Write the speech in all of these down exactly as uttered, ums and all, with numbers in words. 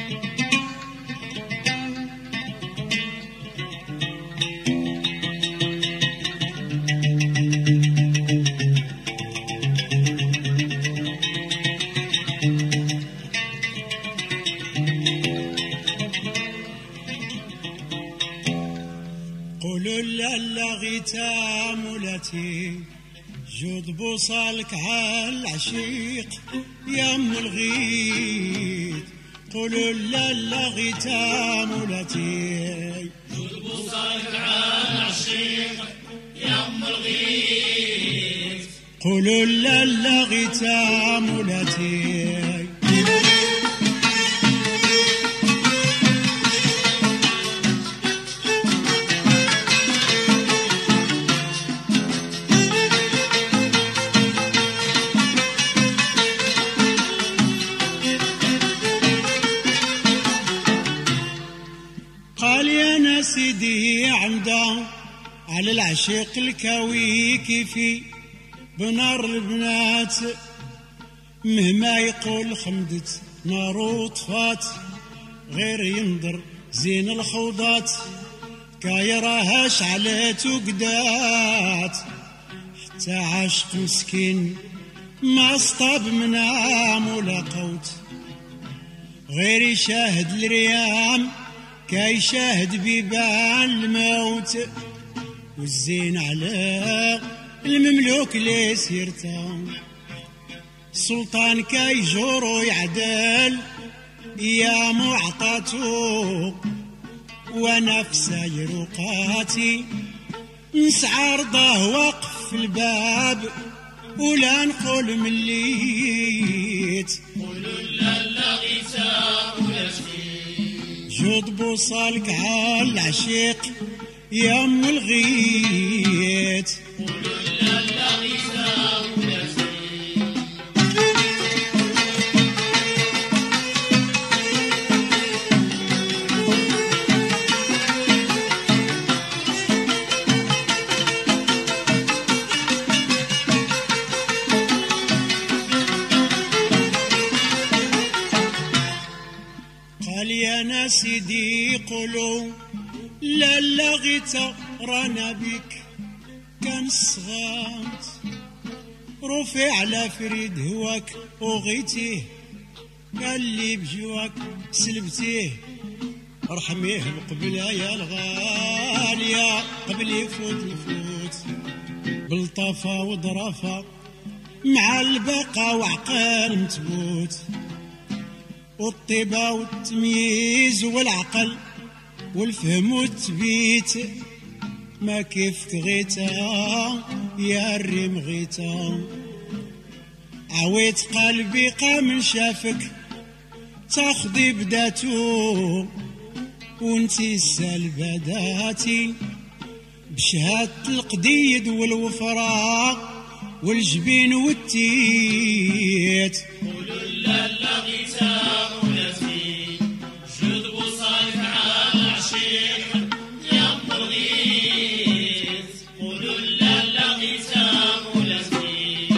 قولوا لالا غيتام ولاتي جود بوصالك عالعشيق يا ام الغيت. قولوا لالا غيتام ولاتي جود بوصالك عالعشيق يا ام الغيت. قولوا لالا غيتام ولاتي قال يا ناس سيدي عنده على العشيق الكاوي كيفي بنار البنات مهما يقول خمدت نار وطفات غير ينظر زين الخوضات كايراها شعلت وقدات حتى عاشق مسكين ما اصطاب منام ولا قوت غير يشاهد الريام كاي شاهد بيبان الموت والزين على المملوك لي سيرتا السلطان كاي جورو يعدل يا معطاتو وانا في ساير وقاتي نسعى رضاه واقف في الباب ولا نقول مليت. قولوا لالا غيتام ولاتي جود بوصالك عالعشيق يا ام الغيت. قولوا لالا غيتام ولاتي قال يا ناس سيدي قولوا لالا غيتا رانا بك كان صغات رفع على فريد هواك وغيتيه قال لي بجواك سلبتيه ارحميه بقبلها يا الغالية قبل يفوت الفوت بلطافة وضرافة مع البقا وعقال متبوت والطيبة والتمييز والعقل والفهم والتبيت ما كيف تغيتا يا الريم غيتا عويت قلبي قام شافك تاخدي بداتو وانتي السالبة داتي بشهادة القديد والوفراء والجبين والتيت. قولوا لالا غيتام ولاتي جود بوصالك عالعشيق يا ام الغيت. قولوا لالا غيتام ولاتي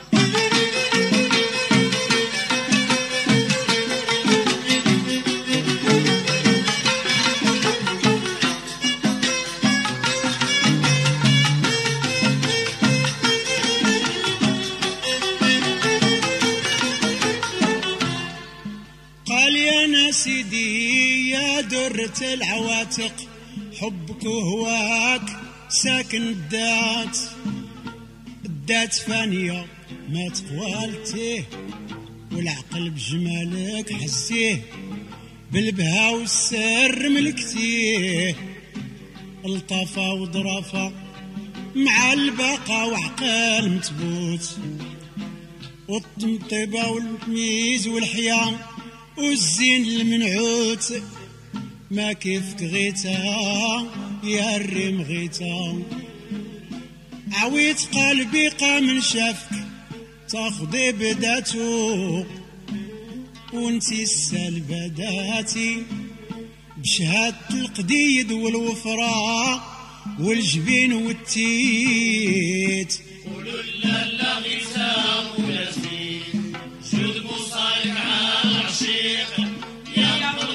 قال يا ناس سيدي يا درة العواتق حبك وهواك ساكن الدات الدات فانية ما تقوالتيه والعقل بجمالك حسيه بالبها والسر ملكتيه الطافة وضرافة مع البقا وعقال متبوت والطمطيبة والتمييز والحياة والزين المنعوت ما كيف غيتا يا الريم غيتا عويت قلبي قام شافك تاخدي بداتو وانتي السالبة داتي بشهادة القديد والوفراء والجبين والتيت. قولوا لالا غيتام ولاتي جود بوصالك عالعشيق يا ام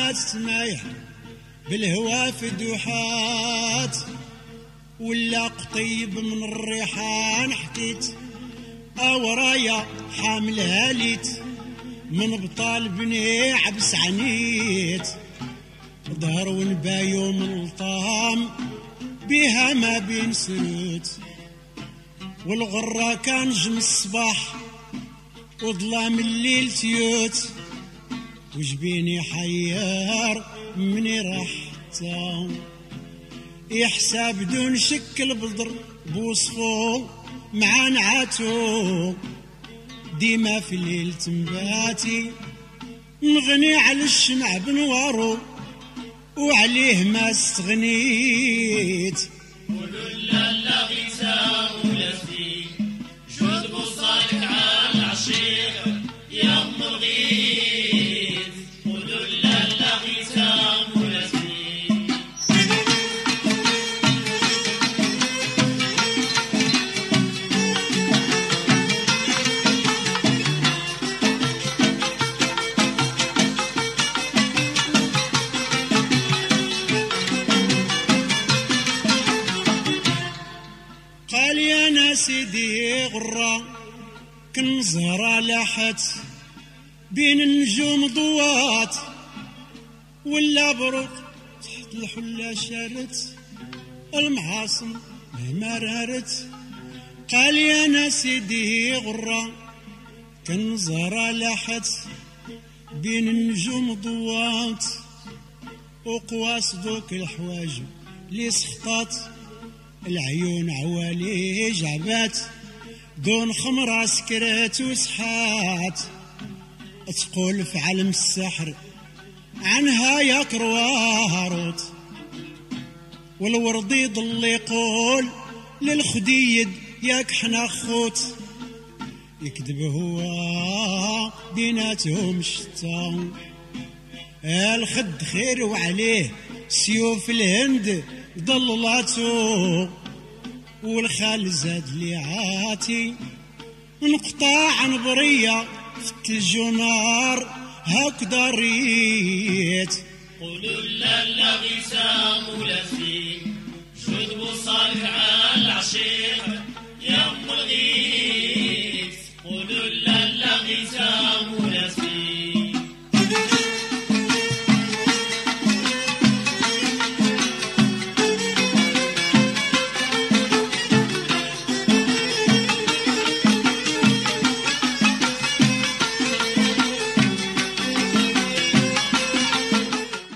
الناس مايح بالهوا فدوحات ولا قطيب من الريحان حكيت أورايا حاملها ليت من بطال بني عبس عنيت ظهر ونبايو من الطام بها ما بين سروت والغرة كان جم الصباح وظلام الليل تيوت وجبيني حيار مني رحتا يحساب دون شك البدر بوصفو مع نعاتو ديما في الليل تنباتي نغني على الشمع بنوارو وعليه ما استغنيت قولوا لا لا غيتا ولفتي جود بوصالك على العشيق يا ام الغيث قولوا لا لا غيتا ولفتي قال يا ناسيدي غرة كن زهرة لاحت بين النجوم ضوات ولا بروق تحت الحلة شارت المعاصم مهما رارت قال يا ناسيدي غرة كن زهرة لاحت بين النجوم ضوات وقواس دوك الحواجب لي سخطات العيون عوالي جعبات دون خمرة سكرات وسحات تقول في علم السحر عنها يا كرواروت والورد يضل يقول للخديد ياك حنا خوت يكذب هو بيناتهم شتا الخد خير وعليه سيوف الهند ضللاتو والخال زاد لي عاتي نقطع عن برية في التلج ونار هكذا ريت قولوا لا لا غيسام ولفي جود بوصالك على العشيق